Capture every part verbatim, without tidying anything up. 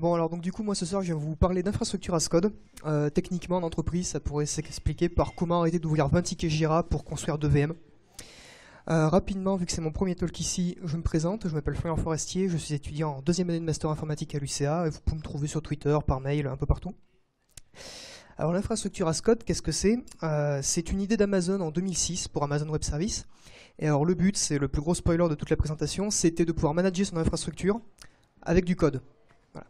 Bon, alors donc du coup, moi ce soir, je vais vous parler d'infrastructure as code. Euh, techniquement, en entreprise, ça pourrait s'expliquer par comment arrêter d'ouvrir vingt tickets Jira pour construire deux V M. Euh, rapidement, vu que c'est mon premier talk ici, je me présente. Je m'appelle Florian Forestier, je suis étudiant en deuxième année de master informatique à l'U C A et vous pouvez me trouver sur Twitter, par mail, un peu partout. Alors l'infrastructure as code, qu'est-ce que c'est? euh, C'est une idée d'Amazon en deux mille six pour Amazon Web Services. Et alors le but, c'est le plus gros spoiler de toute la présentation, c'était de pouvoir manager son infrastructure avec du code. Voilà.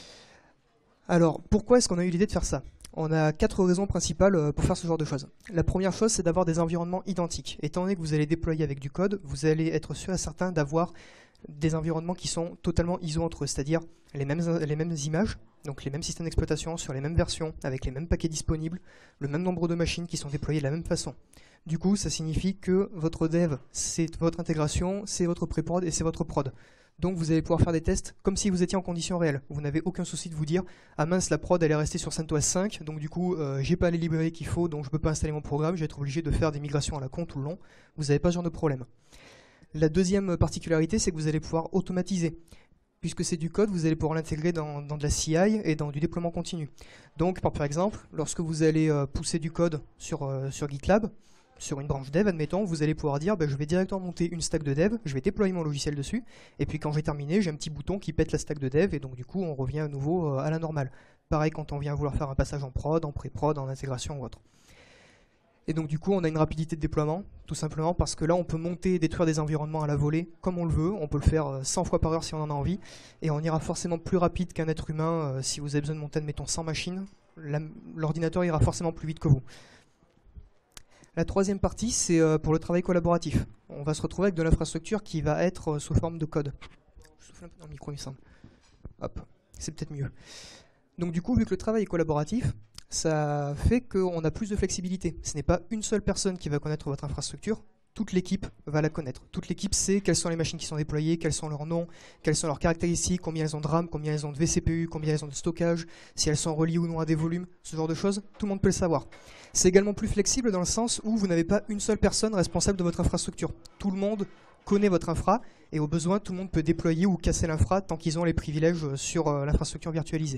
Alors pourquoi est-ce qu'on a eu l'idée de faire ça? On a quatre raisons principales pour faire ce genre de choses. La première chose, c'est d'avoir des environnements identiques. Étant donné que vous allez déployer avec du code, vous allez être sûr et certain d'avoir des environnements qui sont totalement I S O entre eux, c'est-à-dire les mêmes, les mêmes images, donc les mêmes systèmes d'exploitation sur les mêmes versions, avec les mêmes paquets disponibles, le même nombre de machines qui sont déployées de la même façon. Du coup, ça signifie que votre dev, c'est votre intégration, c'est votre pré-prod et c'est votre prod. Donc vous allez pouvoir faire des tests comme si vous étiez en conditions réelles. Vous n'avez aucun souci de vous dire « Ah mince, la prod elle est restée sur CentOS cinq, donc du coup euh, j'ai pas les librairies qu'il faut, donc je peux pas installer mon programme, je vais être obligé de faire des migrations à la con tout le long. » Vous n'avez pas ce genre de problème. La deuxième particularité, c'est que vous allez pouvoir automatiser. Puisque c'est du code, vous allez pouvoir l'intégrer dans, dans de la C I et dans du déploiement continu. Donc par, par exemple, lorsque vous allez euh, pousser du code sur, euh, sur GitLab, sur une branche dev, admettons, vous allez pouvoir dire bah, je vais directement monter une stack de dev, je vais déployer mon logiciel dessus, et puis quand j'ai terminé, j'ai un petit bouton qui pète la stack de dev, et donc du coup on revient à nouveau euh, à la normale. Pareil quand on vient vouloir faire un passage en prod, en pré-prod, en intégration ou autre. Et donc du coup on a une rapidité de déploiement, tout simplement parce que là on peut monter et détruire des environnements à la volée comme on le veut, on peut le faire cent fois par heure si on en a envie, et on ira forcément plus rapide qu'un être humain. euh, si vous avez besoin de monter, admettons, cent machines, l'ordinateur ira forcément plus vite que vous. La troisième partie, c'est euh, pour le travail collaboratif. On va se retrouver avec de l'infrastructure qui va être euh, sous forme de code. Je souffle un peu dans le micro, il me semble. Hop, c'est peut-être mieux. Donc du coup, vu que le travail est collaboratif, ça fait qu'on a plus de flexibilité. Ce n'est pas une seule personne qui va connaître votre infrastructure, toute l'équipe va la connaître. Toute l'équipe sait quelles sont les machines qui sont déployées, quels sont leurs noms, quelles sont leurs caractéristiques, combien elles ont de RAM, combien elles ont de V C P U, combien elles ont de stockage, si elles sont reliées ou non à des volumes, ce genre de choses, tout le monde peut le savoir. C'est également plus flexible dans le sens où vous n'avez pas une seule personne responsable de votre infrastructure. Tout le monde connaît votre infra et au besoin, tout le monde peut déployer ou casser l'infra tant qu'ils ont les privilèges sur euh, l'infrastructure virtualisée.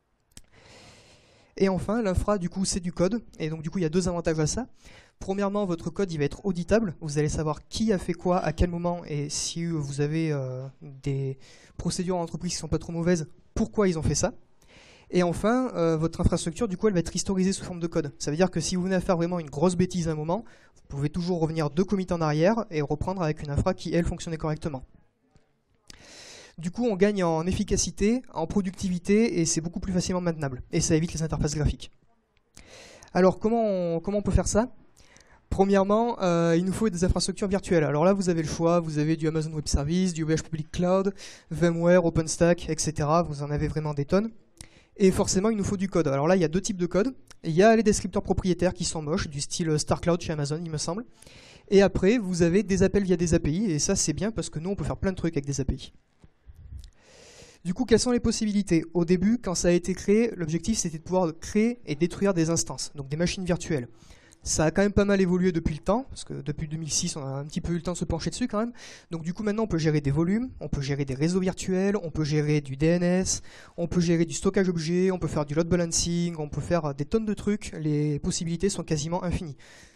Et enfin, l'infra, du coup, c'est du code. Et donc, du coup, il y a deux avantages à ça. Premièrement, votre code, il va être auditable. Vous allez savoir qui a fait quoi, à quel moment, et si vous avez euh, des procédures en entreprise qui ne sont pas trop mauvaises, pourquoi ils ont fait ça. Et enfin, euh, votre infrastructure, du coup, elle va être historisée sous forme de code. Ça veut dire que si vous venez à faire vraiment une grosse bêtise à un moment, vous pouvez toujours revenir deux commits en arrière et reprendre avec une infra qui, elle, fonctionnait correctement. Du coup, on gagne en efficacité, en productivité, et c'est beaucoup plus facilement maintenable. Et ça évite les interfaces graphiques. Alors, comment on, comment on peut faire ça? Premièrement, euh, il nous faut des infrastructures virtuelles. Alors là, vous avez le choix. Vous avez du Amazon Web Services, du O V H Public Cloud, VMware, OpenStack, et cetera. Vous en avez vraiment des tonnes. Et forcément, il nous faut du code. Alors là, il y a deux types de code. Il y a les descripteurs propriétaires qui sont moches, du style StarCloud chez Amazon, il me semble. Et après, vous avez des appels via des A P I. Et ça, c'est bien parce que nous, on peut faire plein de trucs avec des A P I. Du coup, quelles sont les possibilités? Au début, quand ça a été créé, l'objectif c'était de pouvoir créer et détruire des instances, donc des machines virtuelles. Ça a quand même pas mal évolué depuis le temps, parce que depuis deux mille six, on a un petit peu eu le temps de se pencher dessus quand même. Donc du coup, maintenant, on peut gérer des volumes, on peut gérer des réseaux virtuels, on peut gérer du D N S, on peut gérer du stockage objet, on peut faire du load balancing, on peut faire des tonnes de trucs. Les possibilités sont quasiment infinies.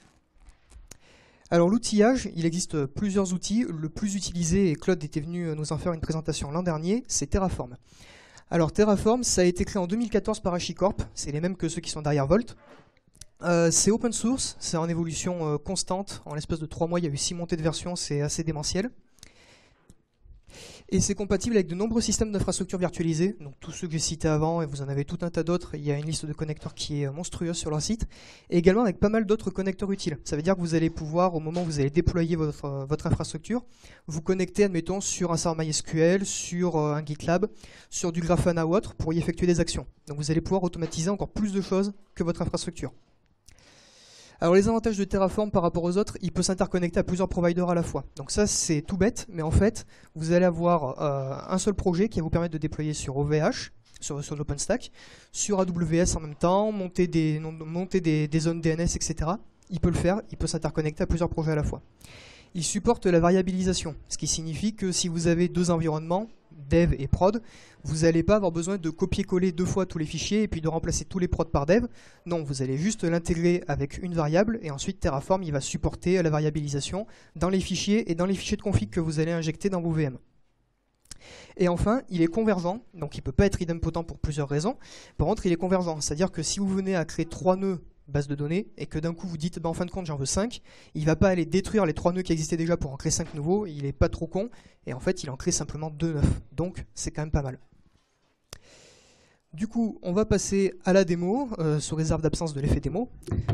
Alors l'outillage, il existe plusieurs outils. Le plus utilisé, et Claude était venu nous en faire une présentation l'an dernier, c'est Terraform. Alors Terraform, ça a été créé en deux mille quatorze par HashiCorp, c'est les mêmes que ceux qui sont derrière Volt. Euh, c'est open source, c'est en évolution euh, constante. En l'espace de trois mois, il y a eu six montées de version, c'est assez démentiel. Et c'est compatible avec de nombreux systèmes d'infrastructures virtualisées, donc tous ceux que j'ai cités avant, et vous en avez tout un tas d'autres. Il y a une liste de connecteurs qui est monstrueuse sur leur site, et également avec pas mal d'autres connecteurs utiles. Ça veut dire que vous allez pouvoir, au moment où vous allez déployer votre, euh, votre infrastructure, vous connecter, admettons, sur un serveur MySQL, sur euh, un GitLab, sur du Grafana ou autre, pour y effectuer des actions. Donc vous allez pouvoir automatiser encore plus de choses que votre infrastructure. Alors les avantages de Terraform par rapport aux autres, il peut s'interconnecter à plusieurs providers à la fois. Donc ça c'est tout bête, mais en fait vous allez avoir euh, un seul projet qui va vous permettre de déployer sur O V H, sur, sur l'OpenStack, sur A W S en même temps, monter des, monter des, des zones D N S, et cetera. Il peut le faire, il peut s'interconnecter à plusieurs projets à la fois. Il supporte la variabilisation, ce qui signifie que si vous avez deux environnements, dev et prod, vous n'allez pas avoir besoin de copier-coller deux fois tous les fichiers et puis de remplacer tous les prods par dev. Non, vous allez juste l'intégrer avec une variable et ensuite Terraform il va supporter la variabilisation dans les fichiers et dans les fichiers de config que vous allez injecter dans vos V M. Et enfin, il est convergent, donc il ne peut pas être idempotent pour plusieurs raisons. Par contre, il est convergent, c'est-à-dire que si vous venez à créer trois nœuds base de données et que d'un coup vous dites bah, en fin de compte j'en veux cinq, il ne va pas aller détruire les trois nœuds qui existaient déjà pour en créer cinq nouveaux, il n'est pas trop con et en fait il en crée simplement deux neufs, donc c'est quand même pas mal. Du coup on va passer à la démo, euh, sous réserve d'absence de l'effet démo.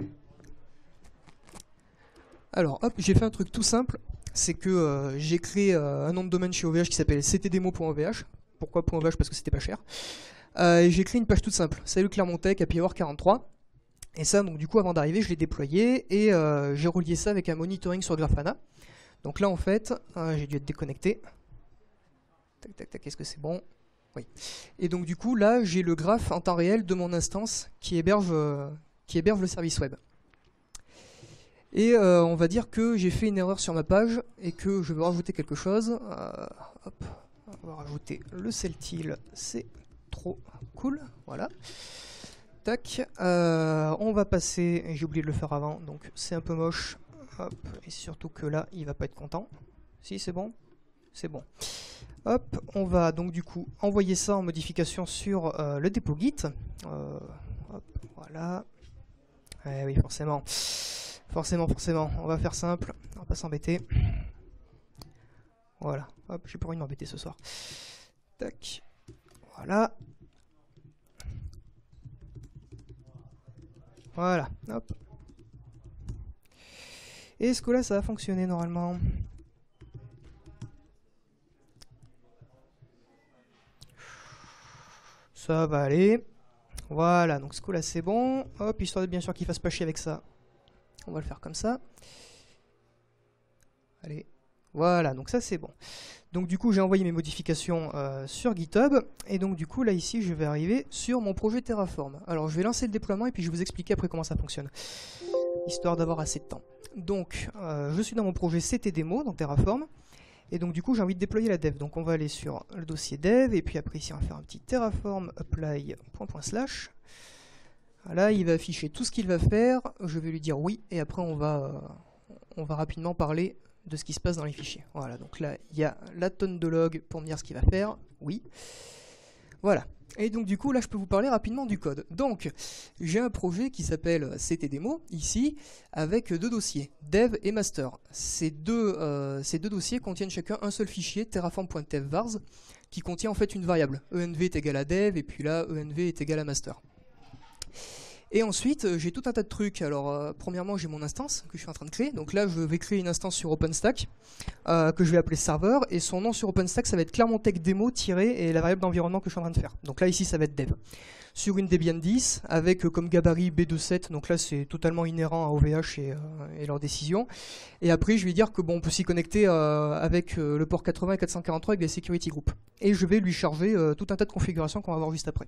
Alors hop, j'ai fait un truc tout simple, c'est que euh, j'ai créé euh, un nom de domaine chez O V H qui s'appelle c t demo point o v h. Pourquoi .ovh? Parce que c'était pas cher. Euh, et j'ai créé une page toute simple, salut Clermont-Tech, Happy Hour quarante-trois. Et ça, donc du coup, avant d'arriver, je l'ai déployé et euh, j'ai relié ça avec un monitoring sur Grafana. Donc là, en fait, euh, j'ai dû être déconnecté. Tac, tac, tac, est-ce que c'est bon? Oui. Et donc du coup, là, j'ai le graphe en temps réel de mon instance qui héberge, euh, qui héberge le service web. Et euh, on va dire que j'ai fait une erreur sur ma page et que je veux rajouter quelque chose. Euh, hop, on va rajouter le celtil, c'est trop cool. Voilà. Tac, euh, on va passer, j'ai oublié de le faire avant, donc c'est un peu moche, hop, et surtout que là, il va pas être content. Si, c'est bon? C'est bon. Hop, on va donc du coup envoyer ça en modification sur euh, le dépôt Git. Euh, hop, voilà. Eh oui, forcément. Forcément, forcément, on va faire simple, on va pas s'embêter. Voilà, hop, j'ai pas envie de m'embêter ce soir. Tac, voilà. Voilà, hop. Et ce coup-là, ça va fonctionner normalement. Ça va aller. Voilà, donc ce coup-là, c'est bon. Hop, histoire de bien sûr qu'il fasse pas chier avec ça. On va le faire comme ça. Allez, voilà, donc ça c'est bon. Donc du coup j'ai envoyé mes modifications euh, sur GitHub et donc du coup là ici je vais arriver sur mon projet Terraform. Alors je vais lancer le déploiement et puis je vais vous expliquer après comment ça fonctionne, histoire d'avoir assez de temps. Donc euh, je suis dans mon projet C T Demo, dans Terraform, et donc du coup j'ai envie de déployer la dev. Donc on va aller sur le dossier dev et puis après ici on va faire un petit terraform apply point point slash. Là, il va afficher tout ce qu'il va faire, je vais lui dire oui, et après on va, euh, on va rapidement parler de ce qui se passe dans les fichiers. Voilà, donc là, il y a la tonne de log pour me dire ce qu'il va faire, oui. Voilà, et donc du coup, là, je peux vous parler rapidement du code. Donc, j'ai un projet qui s'appelle C T Demo, ici, avec deux dossiers, dev et master. Ces deux, euh, ces deux dossiers contiennent chacun un seul fichier, terraform.tevvars, qui contient en fait une variable. env est égal à dev, et puis là, env est égal à master. Et ensuite, euh, j'ai tout un tas de trucs. Alors, euh, premièrement, j'ai mon instance que je suis en train de créer. Donc là, je vais créer une instance sur OpenStack euh, que je vais appeler serveur. Et son nom sur OpenStack, ça va être Clermont-Tech Demo et la variable d'environnement que je suis en train de faire. Donc là, ici, ça va être dev. Sur une Debian dix, avec euh, comme gabarit B deux point sept. Donc là, c'est totalement inhérent à O V H et, euh, et leurs décisions. Et après, je vais dire que bon, on peut s'y connecter euh, avec euh, le port quatre-vingts et quatre cent quarante-trois avec les security groups. Et je vais lui charger euh, tout un tas de configurations qu'on va voir juste après.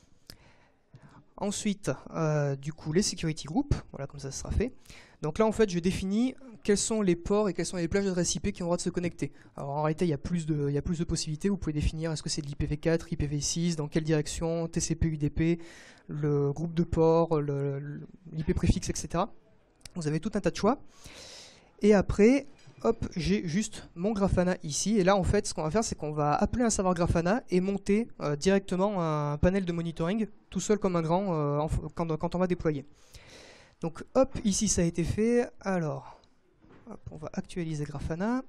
Ensuite, euh, du coup, les security groups, voilà comme ça, ça sera fait. Donc là, en fait, je définis quels sont les ports et quelles sont les plages d'adresse I P qui ont le droit de se connecter. Alors en réalité, il y a plus de, il y a plus de possibilités. Vous pouvez définir est-ce que c'est de l'I P v quatre, I P v six, dans quelle direction, T C P, U D P, le groupe de ports, l'I P préfixe, et cetera. Vous avez tout un tas de choix. Et après, hop, j'ai juste mon Grafana ici. Et là, en fait, ce qu'on va faire, c'est qu'on va appeler un serveur Grafana et monter euh, directement un panel de monitoring, tout seul comme un grand, euh, en, quand, quand on va déployer. Donc, hop, ici, ça a été fait. Alors, hop, on va actualiser Grafana.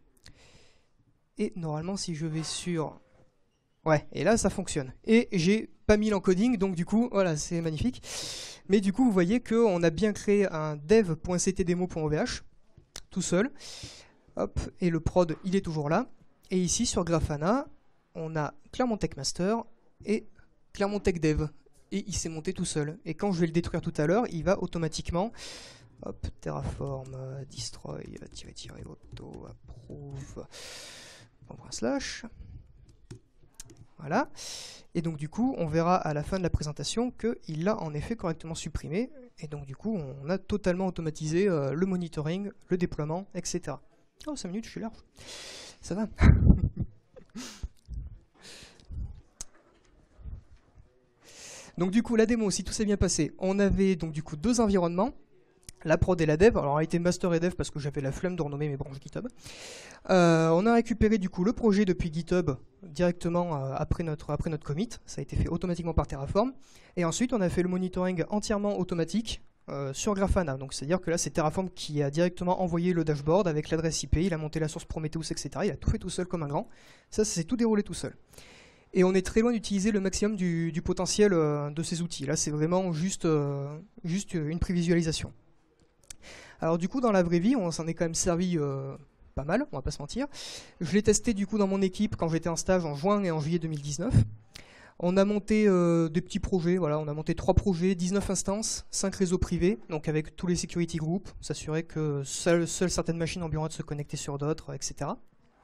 Et normalement, si je vais sur... Ouais, et là, ça fonctionne. Et j'ai pas mis l'encoding, donc du coup, voilà, c'est magnifique. Mais du coup, vous voyez qu'on a bien créé un dev.ctdemo.ovh tout seul. Hop, et le prod, il est toujours là. Et ici, sur Grafana, on a Clermont-Tech Master et Clermont-Tech Dev. Et il s'est monté tout seul. Et quand je vais le détruire tout à l'heure, il va automatiquement... Hop, terraform, euh, destroy, tirer, tirer, auto, approve, slash. Voilà. Et donc du coup, on verra à la fin de la présentation qu'il l'a en effet correctement supprimé. Et donc du coup, on a totalement automatisé euh, le monitoring, le déploiement, et cetera. Oh, cinq minutes, je suis large. Ça va. Donc du coup, la démo, si tout s'est bien passé, on avait donc du coup deux environnements, la prod et la dev. Alors, elle a été master et dev parce que j'avais la flemme de renommer mes branches GitHub. Euh, on a récupéré du coup le projet depuis GitHub directement euh, après, notre, après notre commit. Ça a été fait automatiquement par Terraform. Et ensuite, on a fait le monitoring entièrement automatique euh, sur Grafana. Donc, c'est-à-dire que là, c'est Terraform qui a directement envoyé le dashboard avec l'adresse I P. Il a monté la source Prometheus, et cetera. Il a tout fait tout seul comme un grand. Ça, ça s'est tout déroulé tout seul. Et on est très loin d'utiliser le maximum du, du potentiel euh, de ces outils. Là, c'est vraiment juste, euh, juste une prévisualisation. Alors du coup, dans la vraie vie, on s'en est quand même servi euh, pas mal, on va pas se mentir. Je l'ai testé du coup dans mon équipe quand j'étais en stage en juin et en juillet deux mille dix-neuf. On a monté euh, des petits projets, voilà, on a monté trois projets, dix-neuf instances, cinq réseaux privés, donc avec tous les security groups, s'assurer que seules, seules certaines machines ont bien le droit de se connecter sur d'autres, et cetera.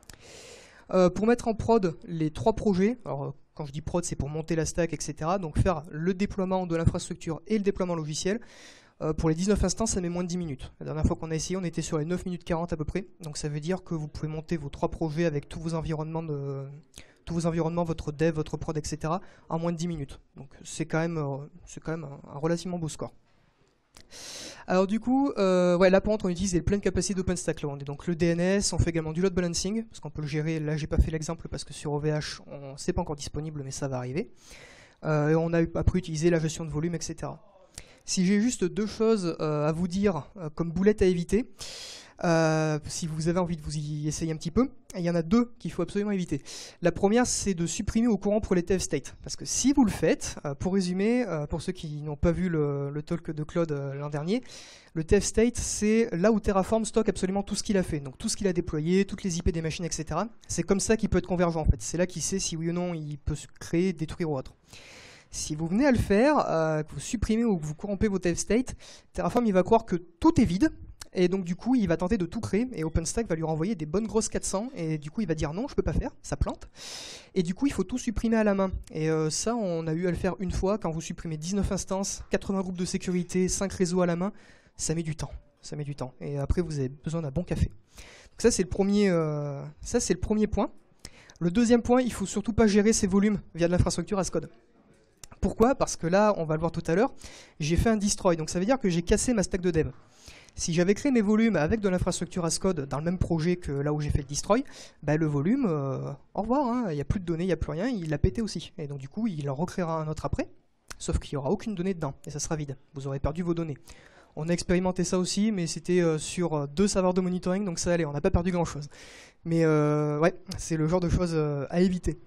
Euh, pour mettre en prod les trois projets, alors quand je dis prod, c'est pour monter la stack, et cetera. Donc faire le déploiement de l'infrastructure et le déploiement logiciel. Euh, pour les dix-neuf instances, ça met moins de dix minutes. La dernière fois qu'on a essayé, on était sur les neuf minutes quarante à peu près. Donc ça veut dire que vous pouvez monter vos trois projets avec tous vos environnements, de, tous vos environnements, votre dev, votre prod, et cetera en moins de dix minutes. Donc c'est quand même, euh, c'est quand même un, un relativement beau score. Alors du coup, euh, ouais, là par contre on utilise les pleines capacités d'OpenStack. On est donc le D N S, on fait également du load balancing, parce qu'on peut le gérer. Là j'ai pas fait l'exemple parce que sur O V H, on c'est pas encore disponible, mais ça va arriver. Euh, et on a après utilisé la gestion de volume, et cetera. Si j'ai juste deux choses euh, à vous dire euh, comme boulettes à éviter, euh, si vous avez envie de vous y essayer un petit peu, il y en a deux qu'il faut absolument éviter. La première, c'est de supprimer au courant pour les dev state. Parce que si vous le faites, euh, pour résumer, euh, pour ceux qui n'ont pas vu le, le talk de Claude euh, l'an dernier, le dev state, c'est là où Terraform stocke absolument tout ce qu'il a fait. Donc tout ce qu'il a déployé, toutes les I P des machines, et cetera. C'est comme ça qu'il peut être convergent en fait. C'est là qu'il sait si oui ou non il peut se créer, détruire ou autre. Si vous venez à le faire, euh, que vous supprimez ou que vous corrompez vos dev state, Terraform il va croire que tout est vide. Et donc du coup, il va tenter de tout créer et OpenStack va lui renvoyer des bonnes grosses quatre cents et du coup, il va dire non, je peux pas faire, ça plante. Et du coup, il faut tout supprimer à la main. Et euh, ça, on a eu à le faire une fois quand vous supprimez dix-neuf instances, quatre-vingts groupes de sécurité, cinq réseaux à la main, ça met du temps. Ça met du temps. Et après, vous avez besoin d'un bon café. Donc ça, c'est le premier, euh, ça, c'est le premier point. Le deuxième point, il faut surtout pas gérer ces volumes via de l'infrastructure as code. Pourquoi? Parce que là, on va le voir tout à l'heure, j'ai fait un destroy. Donc ça veut dire que j'ai cassé ma stack de dev. Si j'avais créé mes volumes avec de l'infrastructure as code dans le même projet que là où j'ai fait le destroy, bah le volume, euh, au revoir, hein, il n'y a plus de données, il n'y a plus rien, il l'a pété aussi. Et donc du coup, il en recréera un autre après, sauf qu'il n'y aura aucune donnée dedans, et ça sera vide. Vous aurez perdu vos données. On a expérimenté ça aussi, mais c'était euh, sur deux serveurs de monitoring, donc ça allait, on n'a pas perdu grand-chose. Mais euh, ouais, c'est le genre de choses euh, à éviter.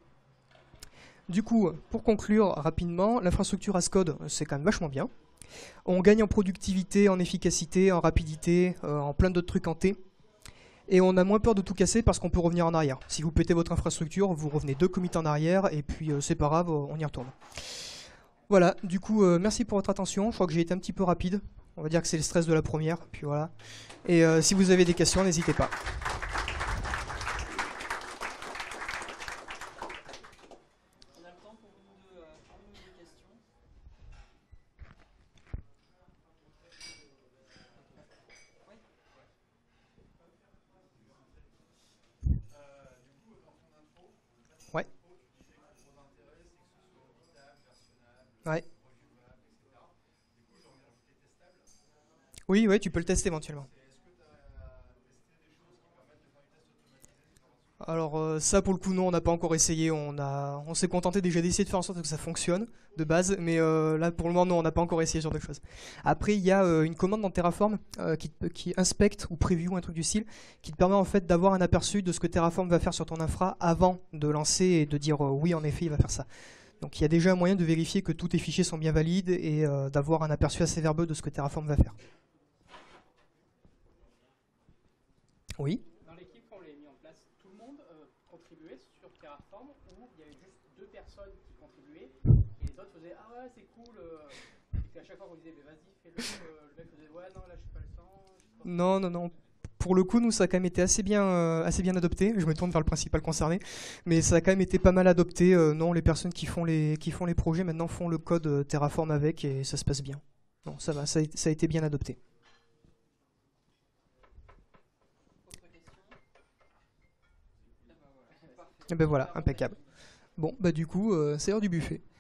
Du coup, pour conclure rapidement, l'infrastructure as code, c'est quand même vachement bien. On gagne en productivité, en efficacité, en rapidité, euh, en plein d'autres trucs en T. Et on a moins peur de tout casser parce qu'on peut revenir en arrière. Si vous pétez votre infrastructure, vous revenez deux commits en arrière et puis euh, c'est pas grave, on y retourne. Voilà, du coup, euh, merci pour votre attention. Je crois que j'ai été un petit peu rapide. On va dire que c'est le stress de la première. Puis voilà. Et euh, si vous avez des questions, n'hésitez pas. Ouais. Ouais. Oui, ouais, tu peux le tester éventuellement. Alors euh, ça pour le coup non, on n'a pas encore essayé, on a, on s'est contenté déjà d'essayer de faire en sorte que ça fonctionne de base, mais euh, là pour le moment non, on n'a pas encore essayé ce genre de choses. Après il y a euh, une commande dans Terraform euh, qui, qui inspecte ou preview un truc du style, qui te permet en fait d'avoir un aperçu de ce que Terraform va faire sur ton infra avant de lancer et de dire euh, oui en effet il va faire ça. Donc il y a déjà un moyen de vérifier que tous tes fichiers sont bien valides et euh, d'avoir un aperçu assez verbeux de ce que Terraform va faire. Oui. Dans l'équipe, quand on l'a mis en place, tout le monde euh, contribuait sur Terraform ou il y avait juste deux personnes qui contribuaient et les autres faisaient ah ouais c'est cool euh, et puis à chaque fois on disait mais vas-y fais-le, euh, le mec faisait ouais non là je suis pas le temps. Non non non. Pour le coup, nous, ça a quand même été assez bien, euh, assez bien adopté. Je me tourne vers le principal concerné, mais ça a quand même été pas mal adopté. Euh, non, les personnes qui font les, qui font les projets maintenant font le code euh, Terraform avec et ça se passe bien. Non, ça va, ça a, ça a été bien adopté. Et ben voilà, impeccable. Bon, bah du coup, euh, c'est l'heure du buffet.